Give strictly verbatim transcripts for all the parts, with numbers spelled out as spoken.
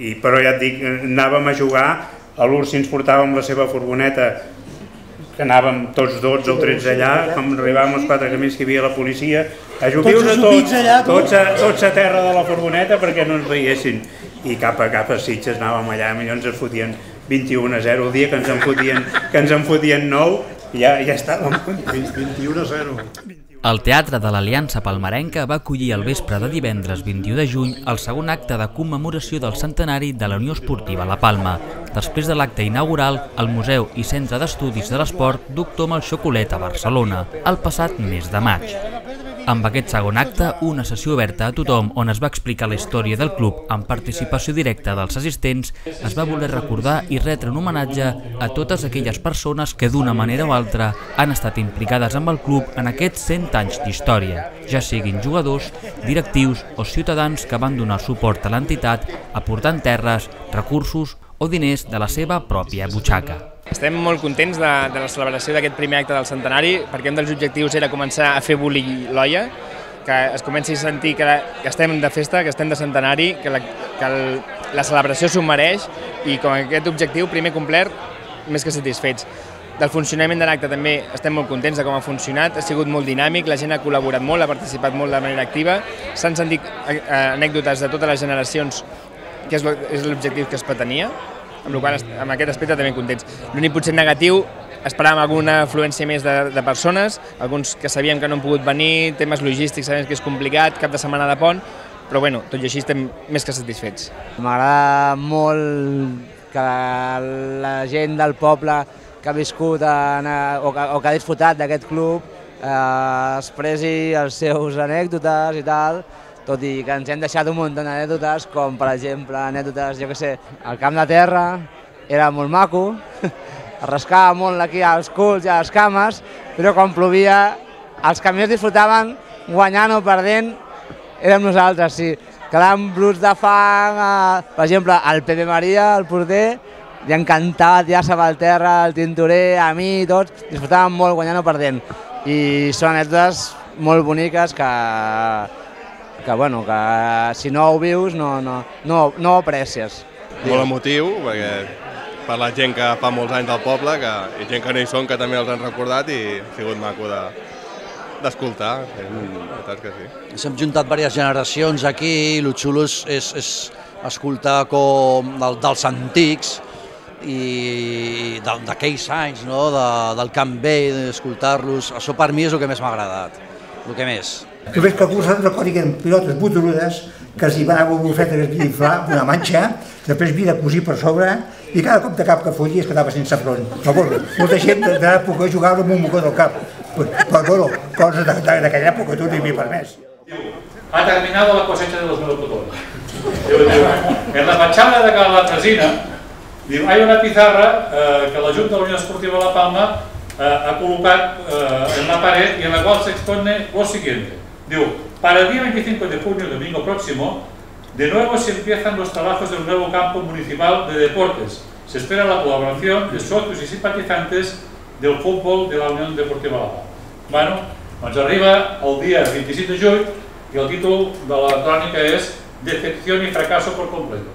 però ja et dic, anàvem a jugar, l'Ursi ens portava amb la seva furgoneta, que anàvem tots dotze o tretze allà, com arribàvem els quatre camins que hi havia la policia, a jugar-nos a tots, tots a terra de la furgoneta perquè no ens veiessin. I cap a cap a Sitges anàvem allà, millor ens en fotien vint-i-un a zero, el dia que ens en fotien, que ens en fotien nou, ja, ja estàvem vint-i-un a zero. El Teatre de l'Aliança Palmerenca va acollir el vespre de divendres vint-i-u de juny el segon acte de commemoració del centenari de la Unió Esportiva La Palma. Després de l'acte inaugural, el Museu i Centre d'Estudis de l'Esport Doctor Melxocolet a Barcelona, el passat mes de maig. Amb aquest segon acte, una sessió oberta a tothom on es va explicar la història del club amb participació directa dels assistents, es va voler recordar i retre un homenatge a totes aquelles persones que d'una manera o altra han estat implicades amb el club en aquests cent anys d'història, ja siguin jugadors, directius o ciutadans que van donar suport a l'entitat aportant terres, recursos o diners de la seva pròpia butxaca. Estem molt contents de, de la celebració d'aquest primer acte del centenari, perquè un dels objectius era començar a fer bullir l'olla, que es comenci a sentir que, que estem de festa, que estem de centenari, que la, que el, la celebració s'ho mereix, i com aquest objectiu primer complert, més que satisfets. Del funcionament de l'acte també estem molt contents de com ha funcionat, ha sigut molt dinàmic, la gent ha col·laborat molt, ha participat molt de manera activa, s'han sentit anècdotes de totes les generacions, que és l'objectiu que es pretenia, amb el qual amb aquest aspecte també contents. L'únic potser negatiu, esperàvem alguna afluència més de, de persones, alguns que sabíem que no han pogut venir, temes logístics, sabem que és complicat, cap de setmana de pont, però bueno, tot i així estem més que satisfets. M'agrada molt que la gent del poble que ha viscut en, o, que, o que ha disfrutat d'aquest club eh, expressi els seus anècdotes i tal, tot i que ens hem deixat un munt d'anècdotes, com per exemple anècdotes, jo què sé, el camp de terra era molt maco, es rascava molt aquí als culs i a les cames, però quan plovia els que més disfrutaven guanyant o perdent érem nosaltres, sí. Quedàvem bruts de fang, eh, per exemple, el Pepe Maria, el porter, li encantava tirar-se pel terra, el tintorer, a mi, tots, disfrutàvem molt guanyant o perdent. I són anècdotes molt boniques que que, bueno, que si no ho vius no, no, no, no ho aprecies. Molt emotiu, perquè per la gent que fa molts anys del poble, que, i gent que no hi són, que també els han recordat, i ha sigut maco d'escoltar, de, la veritat que sí. S'hem juntat diverses generacions aquí, i el xulo és, és, és escoltar com del, dels antics, i d'aquells anys, no? de, del Camp Vell, escoltar-los, això per mi és el que més m'ha agradat, el que més. Tu veus que alguns recordi que eren pilotes butoludes, que els hi va anar una bufeta que es havia d'inflar, una manxa, després havia de cosir per sobre, i cada cop de cap que follia es quedava sense front. Però bueno, molta gent de l'època jugava amb un mocó del cap. Però bueno, coses d'aquella època tu no hi havia permès. Ha terminado la cosecha de los melocotones. En la fachada de la Tresina, hay una pizarra eh, que la Junta de la Unión Esportiva de La Palma eh, ha colocat eh, en la pared y en la cual se expone lo siguiente. Digo, para el día veinticinco de junio, domingo próximo, de nuevo se empiezan los trabajos del nuevo campo municipal de deportes. Se espera la colaboración de socios y simpatizantes del fútbol de la Unión Deportiva La Palma. Bueno, ens arriba el dia vint-i-sis de juny i el títol de la crònica és Decepción y fracaso por completo.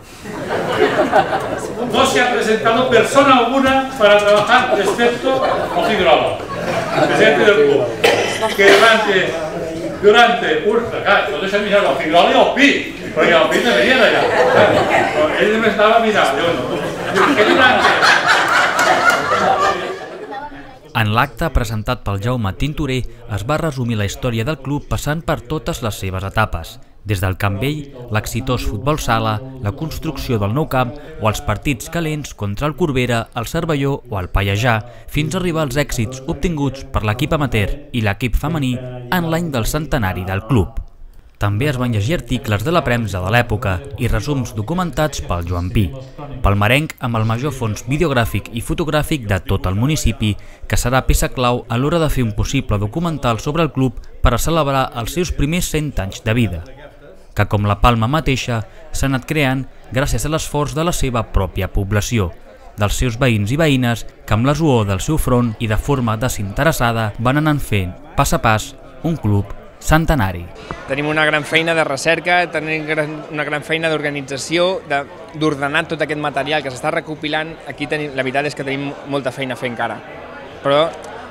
No se ha presentado persona alguna para trabajar excepto el Figueroa, presidente del club, que durante, durante, uf, acá, no deixa mirar el Figueroa i el Pi, perquè el Pi també era allà. Ell només estava mirant, jo no. Que durante... En l'acte presentat pel Jaume Tintorer es va resumir la història del club passant per totes les seves etapes, des del Camp Vell, l'exitós futbol sala, la construcció del nou camp o els partits calents contra el Corbera, el Cervelló o el Pallejà, fins a arribar als èxits obtinguts per l'equip amateur i l'equip femení en l'any del centenari del club. També es van llegir articles de la premsa de l'època i resums documentats pel Joan Pi, palmerenc amb el major fons videogràfic i fotogràfic de tot el municipi, que serà peça clau a l'hora de fer un possible documental sobre el club per a celebrar els seus primers cent anys de vida, que com la Palma mateixa s'ha anat creant gràcies a l'esforç de la seva pròpia població, dels seus veïns i veïnes que amb la suor del seu front i de forma desinteressada van anant fent, pas a pas, un club Centenari. Tenim una gran feina de recerca, tenim una gran feina d'organització, d'ordenar tot aquest material que s'està recopilant. Aquí la veritat és que tenim molta feina a fer encara. Però,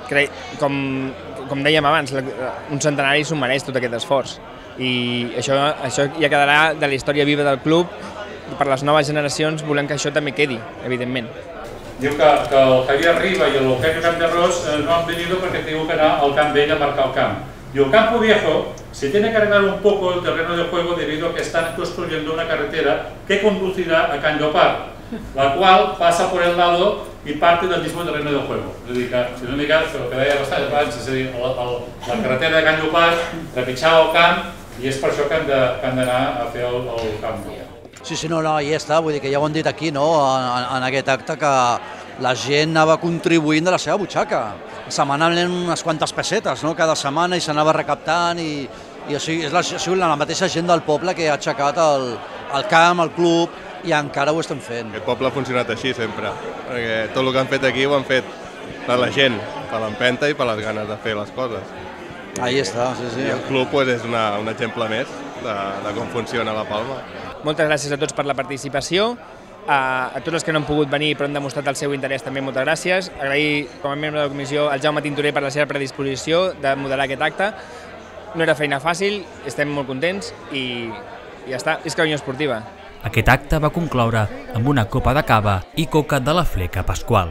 com dèiem abans, un centenari s'ho mereix tot aquest esforç. I això ja quedarà de la història viva del club. Per les noves generacions volem que això també quedi, evidentment. Diu que el Javier Riba y el Eugenio Camperros no han venido porque tengo que ir al Camp Vell a marcar el camp. Y el Campo Viejo se tiene que arreglar un poco el terreno de juego debido a que están construyendo una carretera que conducirá a Can Llopart, la cual pasa por el lado y parte del mismo terreno de juego. És a dir, que si no m'hi cas, el que deia bastant abans, és a dir, la carretera de Can Llopart trepitjava el camp i és per això que han d'anar a fer el camp. Sí, sí, no, no, ja està, vull dir que ja ho han dit aquí, no?, en aquest acte, que la gent anava contribuint de la seva butxaca. Setmanalment unes quantes pessetes, no?, cada setmana, i s'anava recaptant, i ha sigut la mateixa gent del poble que ha aixecat el camp, el club, i encara ho estem fent. Aquest poble ha funcionat així sempre, perquè tot el que han fet aquí ho han fet per la gent, per l'empenta i per les ganes de fer les coses. Ahí està, sí, sí. I el club és un exemple més de com funciona la Palma. Moltes gràcies a tots per la participació, a tots els que no han pogut venir però han demostrat el seu interès també, moltes gràcies. Agrair com a membre de la comissió al Jaume Tintorer per la seva predisposició de moderar aquest acte. No era feina fàcil, estem molt contents i ja està, visca la Unió Esportiva. Aquest acte va concloure amb una copa de cava i coca de la fleca Pasqual.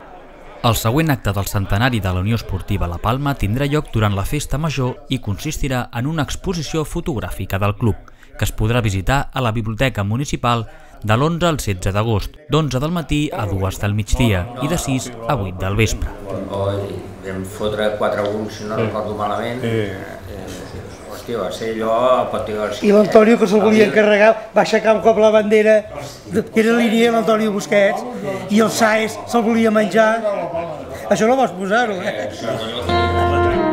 El següent acte del centenari de la Unió Esportiva La Palma tindrà lloc durant la festa major i consistirà en una exposició fotogràfica del club, que es podrà visitar a la Biblioteca Municipal de l'onze al setze d'agost, d'onze del matí a dues del migdia i de sis a vuit del vespre. Vam fotre quatre a un, si no recordo malament. Hòstia, va ser allò... I l'Antonio, que se'l volia encarregar, va aixecar un cop la bandera, que era línia l'Antonio Busquets, i el Saez se'l volia menjar. Això no vols posar-ho, eh?